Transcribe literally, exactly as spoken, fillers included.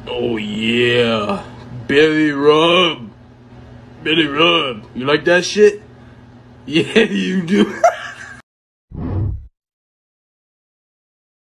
Oh yeah, belly rub, belly rub. You like that shit? Yeah, you do.